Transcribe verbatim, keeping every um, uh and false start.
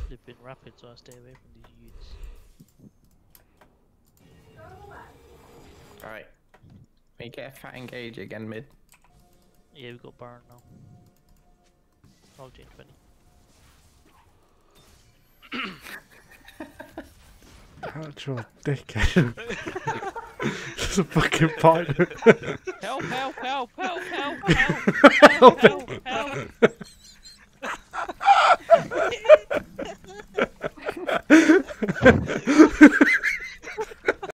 flipping rapid, so I stay away from these youths. Alright. We get a fat engage again mid. Yeah, we got Baron now. I'll change twenty. Actual dickhead. Just a fucking pilot. Help, help, help, help, help, help, help, help, help, help.